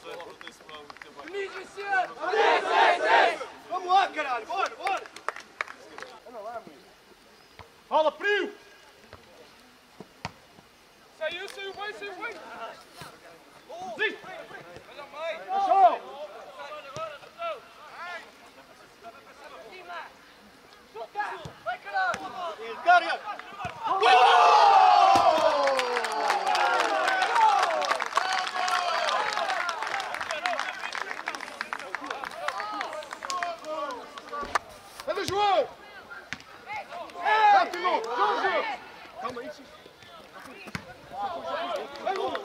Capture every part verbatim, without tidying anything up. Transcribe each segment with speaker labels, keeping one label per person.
Speaker 1: Vamos lá, caralho, bora, bora! Fala, frio!
Speaker 2: Saiu, saiu bem, saiu bem!
Speaker 1: Sim! Achou!
Speaker 2: Vai, caralho!
Speaker 1: Carga! Anda, João! Rápido! João! Calma aí, Cis. Vai, João!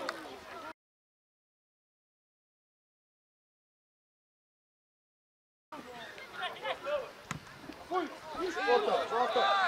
Speaker 1: Fui! Volta, volta!